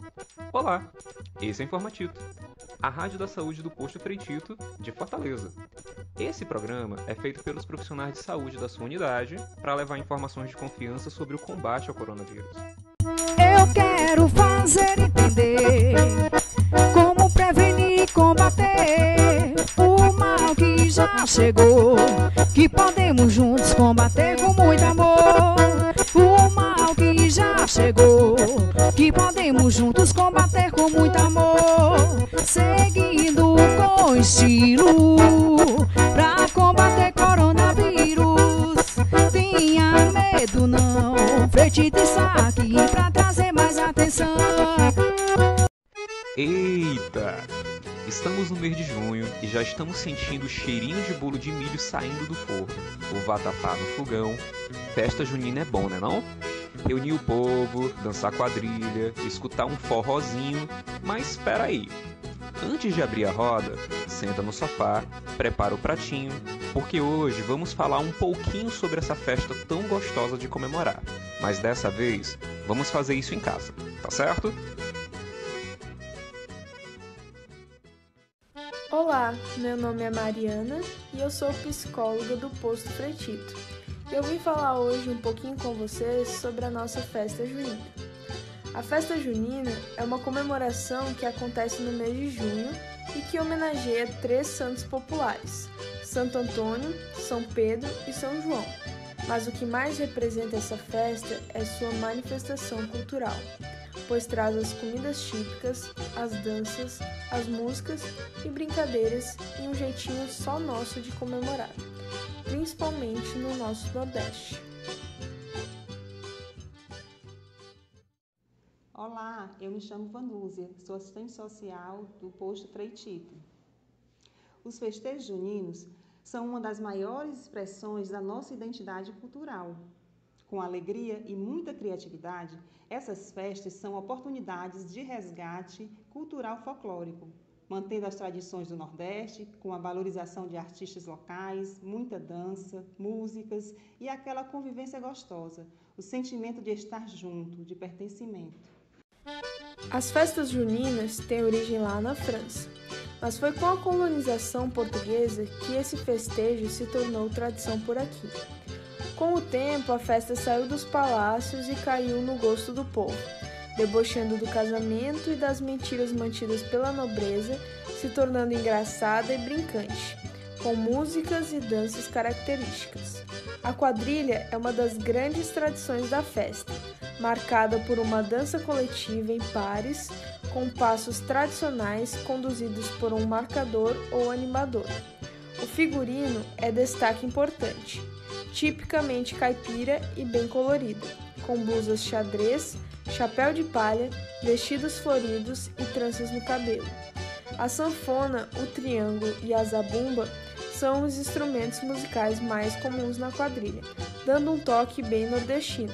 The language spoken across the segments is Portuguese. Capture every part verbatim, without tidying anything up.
Olá, esse é o Informatito, a rádio da saúde do posto Freitito, de Fortaleza. Esse programa é feito pelos profissionais de saúde da sua unidade para levar informações de confiança sobre o combate ao coronavírus. Eu quero fazer entender como prevenir e combater o mal que já chegou, que podemos juntos combater com muito amor. O mal que já chegou, que podemos juntos combater com muito amor, seguindo com estilo pra combater coronavírus. Tenha medo não, Freitito está aqui pra trazer mais atenção. Eita! Estamos no mês de junho e já estamos sentindo o cheirinho de bolo de milho saindo do forno, o vatapá no fogão. Festa junina é bom, né não? Reunir o povo, dançar quadrilha, escutar um forrozinho, mas espera aí. Antes de abrir a roda, senta no sofá, prepara o pratinho, porque hoje vamos falar um pouquinho sobre essa festa tão gostosa de comemorar. Mas dessa vez, vamos fazer isso em casa, tá certo? Olá, meu nome é Mariana e eu sou psicóloga do posto Freitito. Eu vim falar hoje um pouquinho com vocês sobre a nossa festa junina. A festa junina é uma comemoração que acontece no mês de junho e que homenageia três santos populares: Santo Antônio, São Pedro e São João. Mas o que mais representa essa festa é sua manifestação cultural, pois traz as comidas típicas, as danças, as músicas e brincadeiras e um jeitinho só nosso de comemorar, principalmente no nosso Nordeste. Olá, eu me chamo Vanúzia, sou assistente social do posto Freitito. Os festejos juninos são uma das maiores expressões da nossa identidade cultural. Com alegria e muita criatividade, essas festas são oportunidades de resgate cultural folclórico, mantendo as tradições do Nordeste, com a valorização de artistas locais, muita dança, músicas e aquela convivência gostosa, o sentimento de estar junto, de pertencimento. As festas juninas têm origem lá na França, mas foi com a colonização portuguesa que esse festejo se tornou tradição por aqui. Com o tempo, a festa saiu dos palácios e caiu no gosto do povo, debochando do casamento e das mentiras mantidas pela nobreza, se tornando engraçada e brincante, com músicas e danças características. A quadrilha é uma das grandes tradições da festa, marcada por uma dança coletiva em pares, com passos tradicionais conduzidos por um marcador ou animador. O figurino é destaque importante, tipicamente caipira e bem colorido, com blusas xadrez, chapéu de palha, vestidos floridos e tranças no cabelo. A sanfona, o triângulo e a zabumba são os instrumentos musicais mais comuns na quadrilha, dando um toque bem nordestino.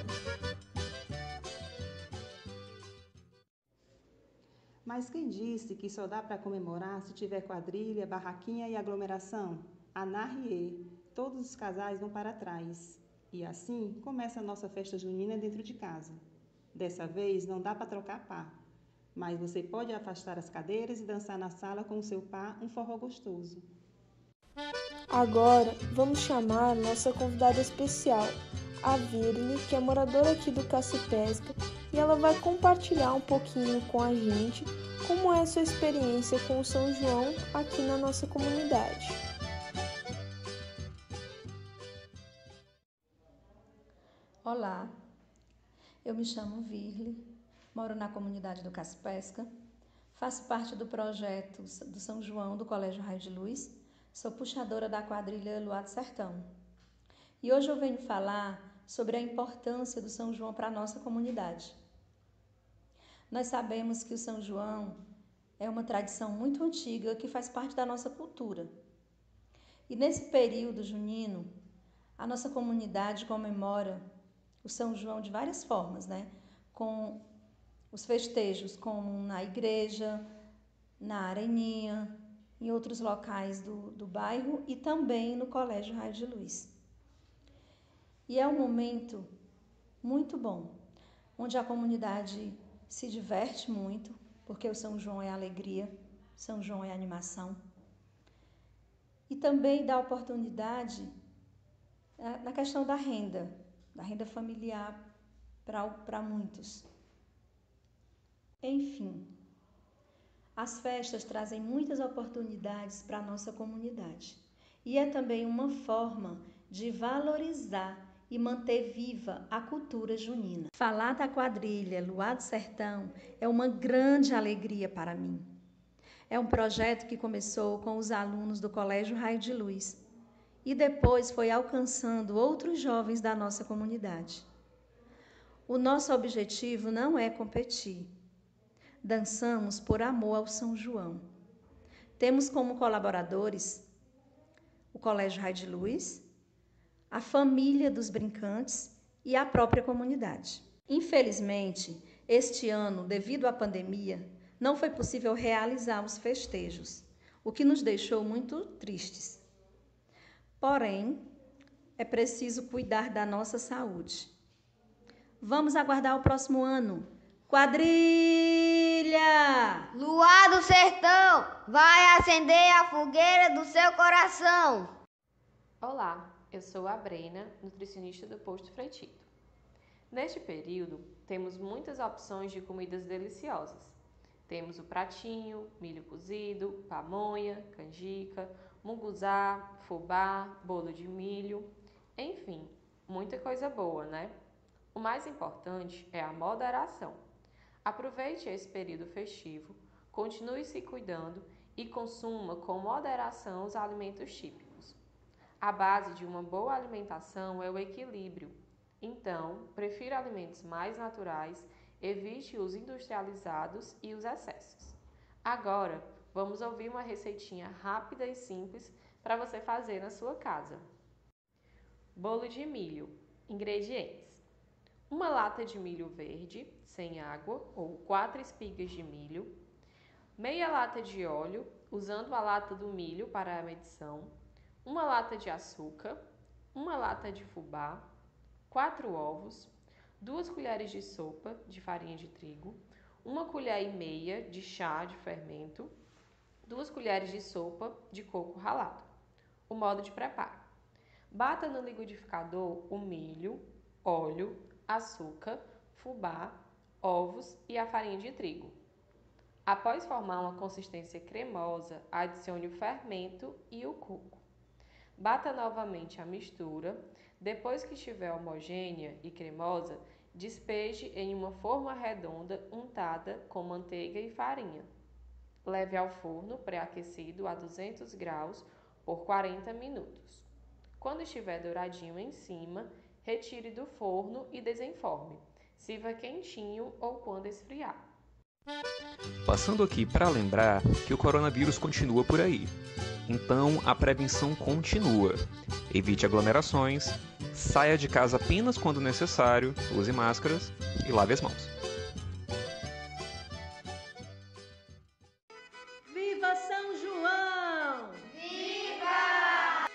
Mas quem disse que só dá para comemorar se tiver quadrilha, barraquinha e aglomeração? Anarriê, todos os casais vão para trás. E assim começa a nossa festa junina dentro de casa. Dessa vez não dá para trocar par, mas você pode afastar as cadeiras e dançar na sala com o seu par um forró gostoso. Agora vamos chamar nossa convidada especial, a Virne, que é moradora aqui do Cacipesca, e ela vai compartilhar um pouquinho com a gente como é a sua experiência com o São João aqui na nossa comunidade. Olá, eu me chamo Virle, moro na comunidade do Cacipesca, faço parte do projeto do São João do Colégio Raio de Luz, sou puxadora da quadrilha Luar do Sertão. E hoje eu venho falar sobre a importância do São João para a nossa comunidade. Nós sabemos que o São João é uma tradição muito antiga que faz parte da nossa cultura. E nesse período junino, a nossa comunidade comemora o São João de várias formas, né? Com os festejos como na igreja, na areninha, em outros locais do, do bairro e também no Colégio Raio de Luz. E é um momento muito bom, onde a comunidade se diverte muito, porque o São João é alegria, São João é animação. E também dá oportunidade na questão da renda, da renda familiar para muitos. Enfim, as festas trazem muitas oportunidades para a nossa comunidade. E é também uma forma de valorizar e manter viva a cultura junina. Falar da quadrilha Luar do Sertão é uma grande alegria para mim. É um projeto que começou com os alunos do Colégio Raio de Luz e depois foi alcançando outros jovens da nossa comunidade. O nosso objetivo não é competir. Dançamos por amor ao São João. Temos como colaboradores o Colégio Raio de Luz, a família dos brincantes e a própria comunidade. Infelizmente, este ano, devido à pandemia, não foi possível realizar os festejos, o que nos deixou muito tristes. Porém, é preciso cuidar da nossa saúde. Vamos aguardar o próximo ano. Quadrilha! Luar do Sertão, vai acender a fogueira do seu coração. Olá, eu sou a Brena, nutricionista do Posto Frei Tito. Neste período, temos muitas opções de comidas deliciosas. Temos o pratinho, milho cozido, pamonha, canjica, munguzá, fubá, bolo de milho, enfim, muita coisa boa, né? O mais importante é a moderação. Aproveite esse período festivo, continue se cuidando e consuma com moderação os alimentos típicos. A base de uma boa alimentação é o equilíbrio. Então, prefira alimentos mais naturais, evite os industrializados e os excessos. Agora, vamos ouvir uma receitinha rápida e simples para você fazer na sua casa. Bolo de milho. Ingredientes: uma lata de milho verde, sem água, ou quatro espigas de milho, meia lata de óleo, usando a lata do milho para a medição, uma lata de açúcar, uma lata de fubá, quatro ovos, duas colheres de sopa de farinha de trigo, uma colher e meia de chá de fermento, duas colheres de sopa de coco ralado. O modo de preparo: bata no liquidificador o milho, óleo, açúcar, fubá, ovos e a farinha de trigo. Após formar uma consistência cremosa, adicione o fermento e o coco. Bata novamente a mistura. Depois que estiver homogênea e cremosa, despeje em uma forma redonda untada com manteiga e farinha. Leve ao forno pré-aquecido a duzentos graus por quarenta minutos. Quando estiver douradinho em cima, retire do forno e desenforme. Sirva quentinho ou quando esfriar. Passando aqui para lembrar que o coronavírus continua por aí. Então, a prevenção continua. Evite aglomerações, saia de casa apenas quando necessário, use máscaras e lave as mãos. Viva São João! Viva!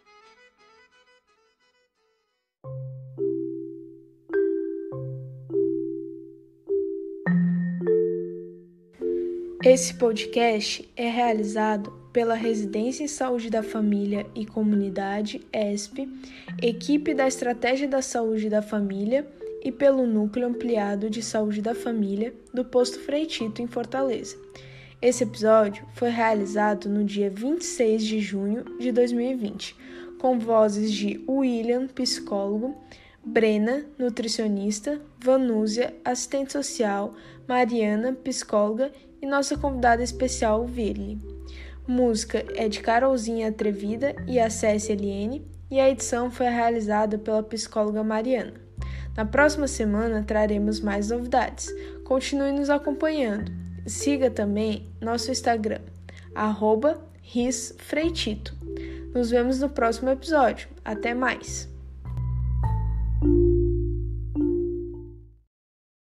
Esse podcast é realizado pela Residência em Saúde da Família e Comunidade, E S P, equipe da Estratégia da Saúde da Família e pelo Núcleo Ampliado de Saúde da Família do Posto Frei Tito, em Fortaleza. Esse episódio foi realizado no dia vinte e seis de junho de dois mil e vinte, com vozes de William, psicólogo, Brena, nutricionista, Vanúzia, assistente social, Mariana, psicóloga e nossa convidada especial, Virli. Música é de Carolzinha Atrevida e a C S L N e a edição foi realizada pela psicóloga Mariana. Na próxima semana traremos mais novidades. Continue nos acompanhando. Siga também nosso Instagram, arroba risfreitito. Nos vemos no próximo episódio. Até mais!